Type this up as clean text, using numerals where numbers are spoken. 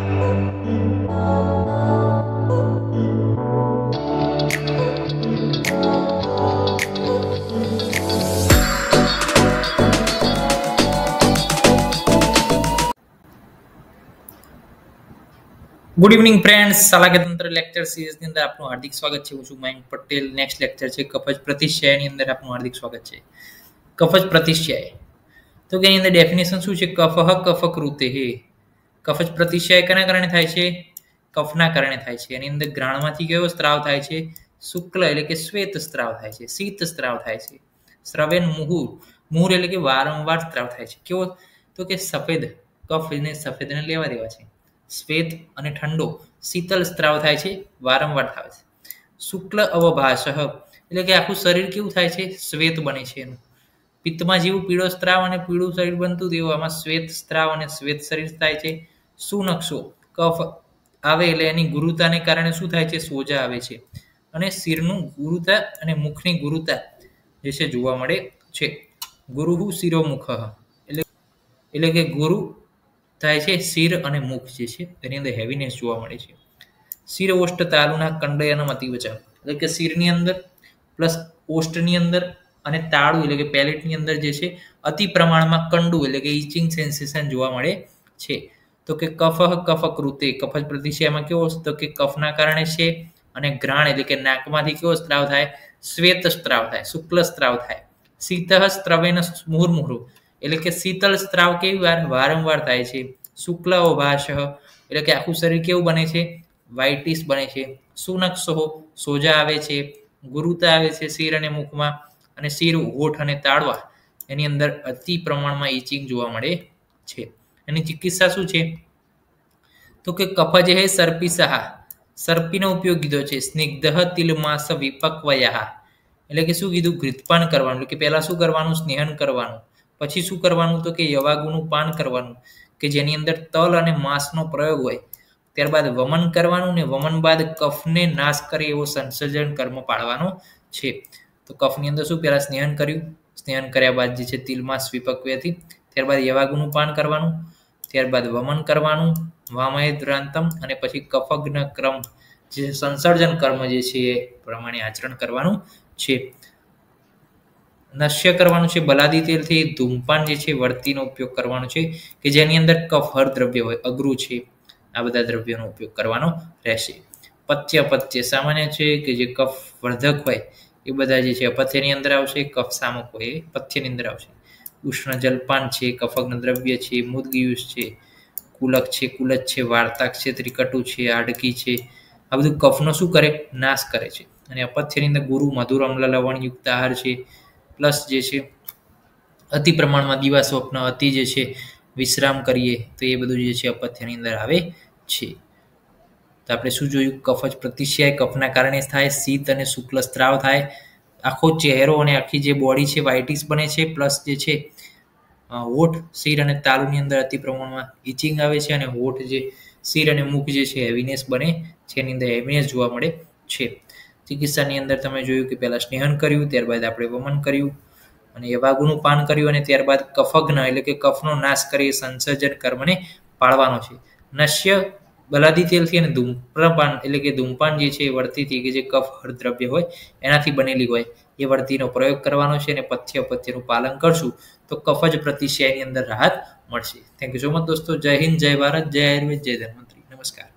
Good evening friends, शाला के तंत्र लेक्चर सीरीज ની અંદર આપનું હાર્દિક સ્વાગત છે। હું છું મયંક પટેલ। નેક્સ્ટ લેક્ચર છે કફજ પ્રતિશ્યાયની અંદર આપનું હાર્દિક સ્વાગત છે। કફજ પ્રતિશ્યાય તો કે એની અંદર ડેફિનેશન શું છે? કફહ કફકૃતે। કફજ પ્રતિશ્યાય કેના કારણે થાય છે? કફના કારણે થાય છે। એની અંદર ગ્રાણમાંથી કેવો સ્ત્રાવ થાય છે? શુક્લ એટલે કે શ્વેત સ્ત્રાવ થાય છે, શીત સ્ત્રાવ થાય છે। સ્રવેન મુહુર, મુહુર એટલે કે વારંવાર સ્ત્રાવ થાય છે। કેવો? તો કે સફેદ, કફ ને સફેદને લેવા દેવા છે। શ્વેત અને ઠંડો શીતલ સ્ત્રાવ થાય છે, વારંવાર થાય છે। શુક્લ અવભાષ એટલે કે આખું શરીર કેવું થાય છે? શ્વેત બને છે એનું। પિત્તમાં જેવું પીળો સ્ત્રાવ અને પીળું શરીર બનતું તેવું આમાં શ્વેત સ્ત્રાવ અને શ્વેત શરીર થાય છે। સુનક્ષો, કફ આવે એટલે એની ગુરુતાને કારણે શું થાય છે? સોજા આવે છે અને શિરનું ગુરુતા અને મુખની ગુરુતા જે છે જોવા મળે છે। ગુરુહુ શિરોમુખ એટલે કે ગુરુ થાય છે શિર અને મુખ જે છે તેની અંદર હેવીનેસ જોવા મળે છે। શિર ઓષ્ઠ તાલુના કંડયનમ અતિવચા એટલે કે શિરની અંદર પ્લસ ઓષ્ઠની અંદર અને તાળુ એટલે કે પેલેટની અંદર જે છે અતિ પ્રમાણમાં કંડુ એટલે કે ઇચિંગ સેન્સેશન જોવા મળે છે। તો કે કફહ કફકૃતે, કફજ પ્રતિશ્યાયમાં કેવો? તો કે કફના કારણે છે અને ગ્રાણ એટલે કે નાકમાંથી કેવો સ્ત્રાવ થાય? શ્વેત સ્ત્રાવ થાય, શુક્લ સ્ત્રાવ થાય। શીતઃ સ્ત્રવેન મુહુર્મુહુ એટલે કે શીતળ સ્ત્રાવ કેવી વારંવાર થાય છે। શુક્લ અવભાષ એટલે કે આખું શરીર કેવું બને છે? વ્હાઇટિશ બને છે। સુનક્ષો, સોજા આવે છે, ગુરુતા આવે છે શિર અને મુખમાં, અને શિર, હોઠ અને તાળવા એની અંદર અતિ પ્રમાણમાં ઇચિંગ જોવા મળે છે। એની ચિકિત્સા શું છે? તો કે કફજ હે સર્પિસા, સર્પીનો ઉપયોગ કીધો છે। સ્નિગ્ધ તિલમાસ વિપક્વયા એટલે કે શું કીધું? ઘૃતપાન કરવાનું, એટલે કે પહેલા શું કરવાનું? સ્નેહન કરવાનું, પછી શું કરવાનું? તો કે યવાગુનું પાન કરવાનું કે જેની અંદર તલ અને માંસનો પ્રયોગ હોય। ત્યારબાદ વમન કરવાનું ને વમન બાદ કફને નાશ કરે એવો સંસર્જન કર્મ પાળવાનો છે। તો કફની અંદર શું પહેલા સ્નેહન કર્યું, સ્નેહન કર્યા બાદ જે છે તિલમાસ વિપક્વયાથી, ત્યારબાદ યવાગુનું પાન કરવાનું, ત્યારબાદ વમન કરવાનું વામયદ્રાંતમ, અને પછી કફગ્ન ક્રમ જે સંસર્જન કર્મ જે છે એ પ્રમાણે આચરણ કરવાનું છે। નશ્ય કરવાનું છે બલાદી તેલથી। ધૂમપાન જે છે વર્તીનો ઉપયોગ કરવાનો છે કે જેની અંદર કફહર દ્રવ્ય હોય, અગરું છે, આ બધા દ્રવ્યોનો ઉપયોગ કરવાનો રહેશે। પથ્ય, પથ્ય સામાન્ય છે કે જે કફ વર્ધક હોય એ બધા જે છે અપથ્યની અંદર આવશે, કફ શામક હોય એ પથ્યની અંદર આવશે। ઉષ્ણ જલપાન છે, કફગ્ન દ્રવ્ય છે, મુદગીયુષ છે, કુલક છે, કુલજ છે, વાર્તાક છે, ત્રિકટુ છે, આડકી છે, આ બધું કફનો શું કરે? નાશ કરે છે। અને અપથ્યની અંદર ગુરુ, મધુર, અમ્લ, લવણયુક્ત આહાર છે, પ્લસ જે છે અતિ પ્રમાણમાં દીવા સ્વપ્ન, અતિ જે છે વિશ્રામ કરીએ તો એ બધું જે છે અપથ્યની અંદર આવે છે। તો આપણે શું જોયું? કફજ પ્રતિશ્યાય કફના કારણે થાય, શીત અને શુક્લ સ્ત્રાવ થાય, આખો ચહેરો અને આખી જે બોડી છે વ્હાઇટિશ બને છે, પ્લસ જે છે હોઠ, શિર અને તાલુની અંદર અતિ પ્રમાણમાં ઇચિંગ આવે છે, અને હોઠ જે શિર અને મુખ જે છે હેવીનેસ બને છે, એની અંદર હેવીનેસ જોવા મળે છે। ચિકિત્સાની અંદર તમે જોયું કે પહેલા સ્નેહન કર્યું, ત્યારબાદ આપણે વમન કર્યું અને યવાગુનું પાન કર્યું, અને ત્યારબાદ કફગ્ન એટલે કે કફનો નાશ કરી સંસર્જન કર્મને પાળવાનો છે। નશ્ય બલાદી તેલથી અને ધૂમ્રપાન એટલે કે ધૂમપાન જે છે એ વર્તીથી કે જે કફ દ્રવ્ય હોય એનાથી બનેલી હોય એ વર્તીનો પ્રયોગ કરવાનો છે, અને પથ્ય અપથ્યનું પાલન કરશું તો કફજ પ્રતિશ્યાયની અંદર રાહત મળશે। થેન્ક યુ સો મચ દોસ્તો। જય હિન્દ, જય ભારત, જય આયુર્વેદ, જય ધન્વંતરી। નમસ્કાર।